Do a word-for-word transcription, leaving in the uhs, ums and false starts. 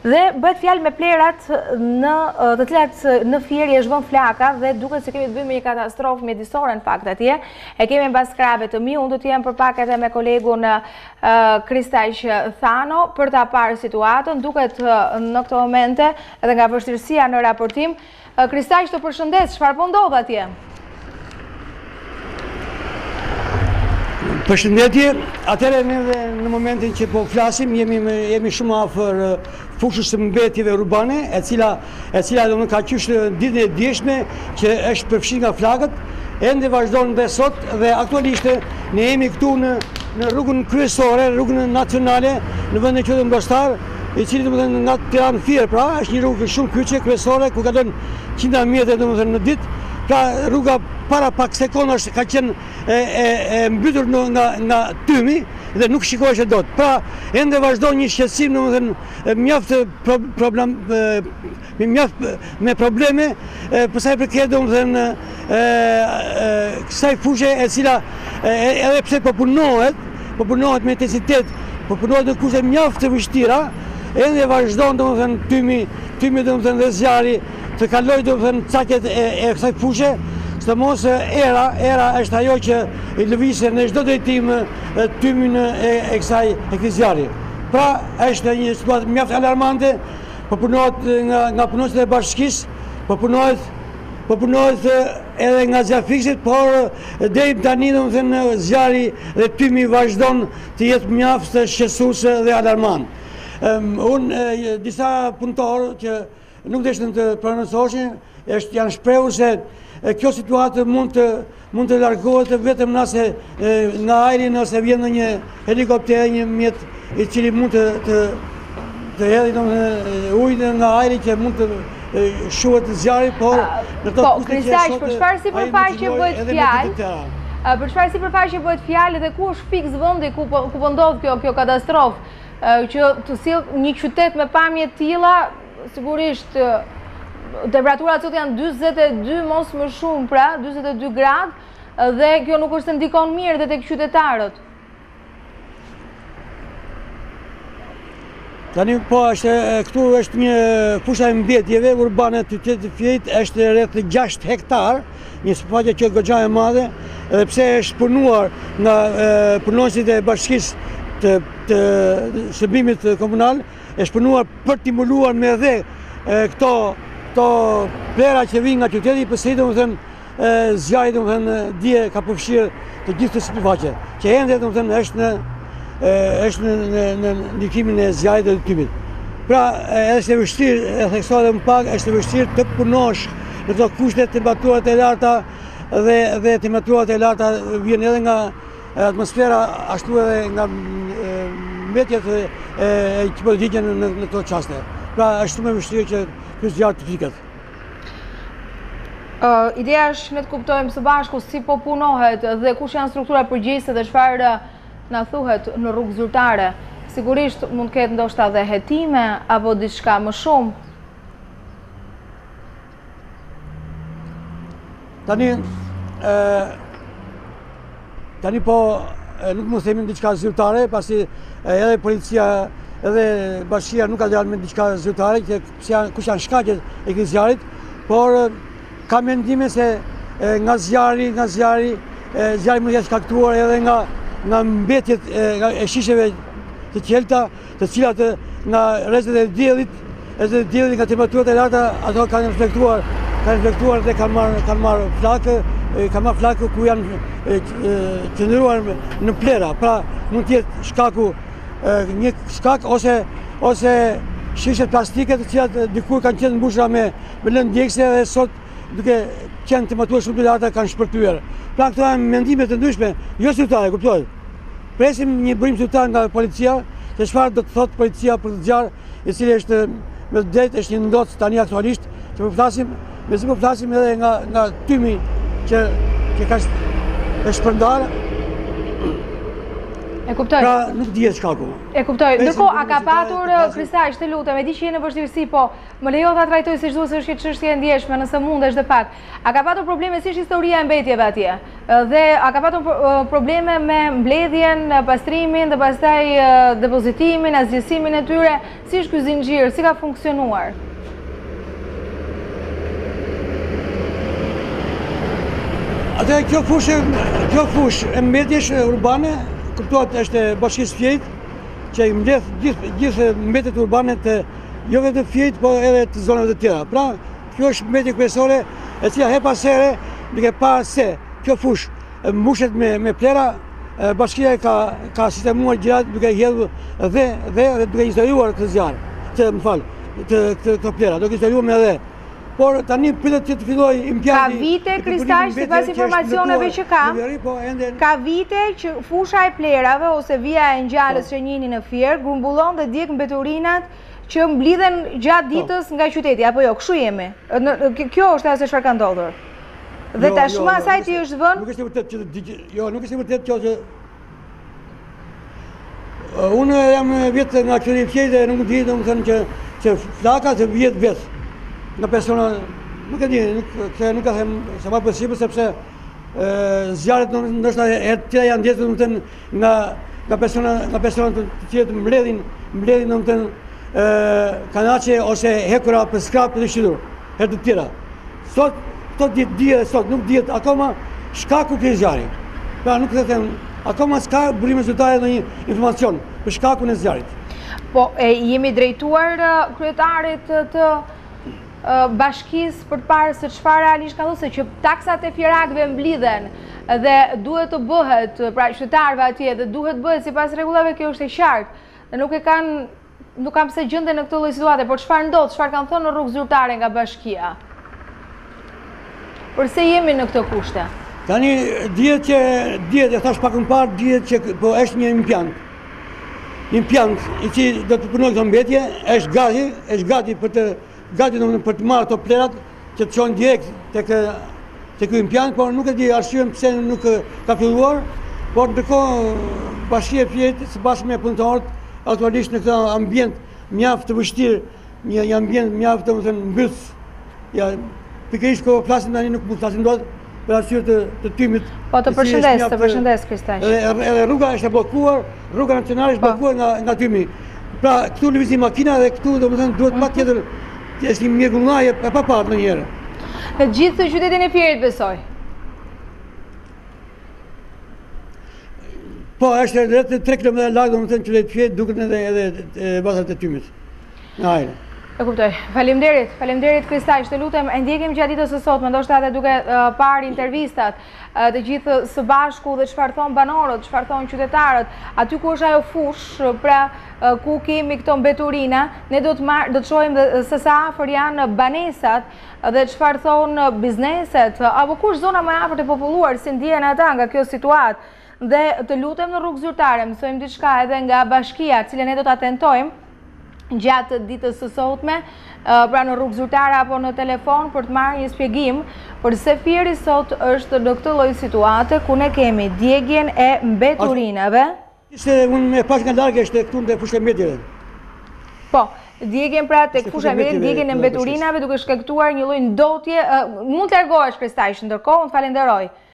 Dhe bëhet fjalë me plerat në të cilat në Fieri e zhvon flaka dhe duket se kemi të bëjmë me një katastrofë mjedisore në fakt atje. E kemi mbas krave të mi, unë do të jem përpak edhe me kolegun Kristaq Thano për ta parë situatën. Duket në këto momente edhe nga vështirësia në raportim. Kristaq, të përshëndes, çfarë po ndodh atje? Përshëndetje, atëherë ne në momentin që po flasim jemi jemi shumë afër fushës së mbetjeve urbane, e cila e cila do të ka qysh ditën e dieshme që është përfshirë nga flakët, ende vazhdon dhe sot dhe aktualisht ne jemi këtu në në rrugën kryesore, rrugën nacionale në vendin e quhet Mbostar, i cili domethënë nga Tiranë Fier, pra është një rrugë shumë kyçe kryesore ku kalon qindra metra domethënë në ditë. Ka rruga para pak sekondash ka qenë e, e, e mbytur në, nga, nga tymi dhe nuk shikohej dot. Pra, ende vazhdon një shqetësim domethënë mjaft pro, problem me mjaft me probleme për sa i përket domethënë kësaj fushë e cila e, edhe pse po punohet, po punohet me intensitet, po punohet në kushte mjaft të vështira, ende vazhdon domethënë tymi, tymi domethënë dhe zjarri të kaloj domethënë caket e, e kësaj fushë, sidomos era, era është ajo që i lëvizë në çdo drejtim tymin e, e kësaj e këtij zjarri. Pra është një situatë mjaft alarmante, po punohet nga nga punonjësit e bashkisë, po punohet po punohet edhe nga zjarfiksit, por deri tani domethënë zjarri dhe tymi vazhdon të jetë mjaft shqetësues dhe alarmant. Um, unë disa punëtorë që nuk deshin të prononcoheshin, është janë shprehur se kjo situatë mund të mund të largohet vetëm nëse nga ajri, nëse vjen një helikopter, një mjet i cili mund të të të hedhë domethënë ujin nga ajri që mund të shuhet zjarri, por në to po, Kristaq, për çfarë sipërfaqe bëhet fjalë? Për çfarë sipërfaqe bëhet fjalë dhe ku është fiks vendi ku po ku po ndodh kjo kjo katastrofë që të sill një qytet me pamje të tilla? Sigurisht temperaturat sot janë dyzet e dy mos më shumë, pra dyzet e dy gradë, dhe kjo nuk është ndikon mirë dhe tek qytetarët. Tani po është këtu është një fusha e mbetjeve urbane të qytetit Fierit, është rreth gjashtë hektar, një sipërfaqe që goxha e madhe, edhe pse është punuar nga punonjësit e bashkisë të, të shërbimit komunal, është punuar për të stimuluar me dhe e, këto këto plera që vinë nga qyteti, përse domethënë zjarri domethënë dje ka përfshirë të gjithë të sipërfaqe, që ende domethënë është në e, është në, në, në ndikimin e zjarrit dhe të tymit. Pra, është e vështirë, e theksoj edhe më pak, është e vështirë të punosh në këto kushte temperaturat e larta dhe dhe temperaturat e larta vjen edhe nga atmosfera, ashtu edhe nga mbetjet e që po digjen në, në këto qaste. Pra është shumë e vështirë që ky zjarr të fiket. Uh, ideja është ne të kuptojmë së bashku si po punohet dhe kush janë strukturat përgjegjëse dhe çfarë na thuhet në rrugë zyrtare. Sigurisht mund të ketë ndoshta dhe hetime apo diçka më shumë. Tani e, tani po nuk mund të themi diçka zyrtare, pasi edhe policia edhe bashkia nuk ka dalë me diçka zyrtare, që kush janë shkaqet e këtij zjarrit, por ka mendime se e, nga zjarri, nga zjarri, e, zjarri mund të jetë shkaktuar edhe nga nga mbetjet e, nga, e shisheve të qelta, të cilat e, nga rrezet e diellit, rrezet e diellit nga temperaturat e larta, ato kanë reflektuar, kanë reflektuar dhe kanë marrë kanë marrë flakë, kanë marrë flakë ku janë qëndruar në plera. Pra mund të jetë shkaku e, një shkak ose ose shishe plastike të cilat dikur kanë qenë mbushura me me lëndë djegëse dhe sot duke qenë temperatura shumë të larta kanë shpërthyer. Pra këto janë mendime të ndryshme, jo zyrtare, kuptohet. Presim një burim zyrtar nga policia, se çfarë do të thotë policia për këtë zjarr, i cili është me drejt është një ndoc tani aktualisht, që po flasim, me si po flasim edhe nga nga tymi që që ka është shpërndar. E kuptoj. Pra nuk dihet shkaku. E kuptoj. Ndërkohë, a ka patur Kristaq, të lutem, e di që jeni në vështirësi, po më lejo ta trajtoj si çdo se është çështje e ndjeshme, nëse mundesh dhe pak. A ka patur probleme si është historia e mbetjeve atje? Dhe a ka patur probleme me mbledhjen, pastrimin dhe pastaj depozitimin, asgjësimin e tyre? Si është ky zinxhir? Si ka funksionuar? Atë kjo fushë, kjo fushë e mbetjesh urbane, kuptohet është Bashkisë Fjejt, që i mbledh gjithë gjithë mbetjet urbane të jo vetëm Fjejt, po edhe të zonave të tjera. Pra, kjo është mbetje kryesore, e cila her pas here, duke parë se kjo fushë mbushet me me plera, bashkia ka ka sistemuar gjërat duke hedhur dhe dhe dhe duke instaluar këtë zjarr, të më fal, të këto plera, duke instaluar me dhe. Por tani pritet që të filloj impjanti. Ka vite Kristaq, sipas informacioneve që kam, ka vite që fusha e plerave ose vija e ngjalës që njihni në Fier grumbullon dhe djeg mbeturinat që mblidhen gjatë ditës nga qyteti, apo jo, kështu jemi. Kjo është ajo se çfarë ka ndodhur. Dhe tashmë asaj ti është vënë. Nuk është e vërtetë që jo, nuk është e vërtetë kjo që unë jam vetë nga qyteti i Fjejt dhe nuk di domethënë që që flaka të vjet vetë. Nga persona, nuk e di, nuk ka them se ma përsipër, sepse zjarët nështë e tjera janë djetë në tënë nga persona të tjetë mbledhin, mbledhin në tënë kanache ose hekura për skrap të shqidur, her të tjera. Sot, të ditë dhjetë, sot nuk dhjetë, akoma shkaku këj zjarë. Pra nuk të them, akoma s'ka burime zyrtare në një informacion për shkaku në zjarit. Po, jemi drejtuar kryetarit të bashkisë për të parë se çfarë realisht ka thënë, se që taksat e fjerakëve mblidhen dhe duhet të bëhet pra qytetarëve atje dhe duhet bëhet sipas rregullave, kjo është e qartë. Dhe nuk e kanë, nuk kam pse gjenden në këtë lloj situate, por çfarë ndodh, çfarë kanë thënë në rrugë zyrtare nga bashkia? Përse jemi në këtë kushte? Tani dihet që dihet, e thash pak më parë, dihet që po është një impjant. Impjant i cili do të punojë këto mbetje, është gati, është gati për të gati në për të marrë ato plerat që të qonë direkt të ky impjant, por nuk e di arsyen pse nuk ka filluar, por ndërkohë Bashkia e Fjejt së bashku me punëtorët aktualisht në këtë ambient mjaft të vështirë, një ambient mjaft domethënë mbyllës. Ja, pikërisht kur flasim tani nuk mund të flasim dot për arsye të të tymit. Po të përshëndes, të përshëndes Kristaq. Edhe rruga është e bllokuar, rruga nacionale është bllokuar nga nga tymi. Pra këtu lëvizin makina dhe këtu domethënë duhet patjetër është një mjegullaje e pa parë në njëre. Në gjithë të qytetin e Fierit besoj? Po, është rreth tre kilometra larg domethënë qyteti i Fierit, duket edhe edhe bazat e tymit. Në ajër. E kuptoj. Faleminderit, faleminderit Kristaq, të lutem, e ndjekim gjatë ditës së sotme, ndoshta edhe duke parë intervistat të gjithë së bashku dhe çfarë thon banorët, çfarë thon qytetarët, aty ku është ajo fushë, pra ku kemi këto mbeturina, ne do të marr, do të shohim se sa afër janë banesat dhe çfarë thon bizneset, apo kush zona më e afërt e populluar, si ndjehen ata nga kjo situatë. Dhe të lutem në rrugë zyrtare, mësojmë diçka edhe nga bashkia, cilën ne do ta tentojmë gjatë ditës së sotme, pra në rrugë zyrtare apo në telefon për të marrë një shpjegim përse Fieri sot është në këtë lloj situate ku ne kemi djegjen e mbeturinave. Ishte unë e pash nga larg është këtu në fushën e mbetjeve. Po, djegjen pra tek fusha e mbetjeve, djegjen e mbeturinave duke shkaktuar një lloj ndotje, mund të largohesh Kristaq, ndërkohë unë falenderoj.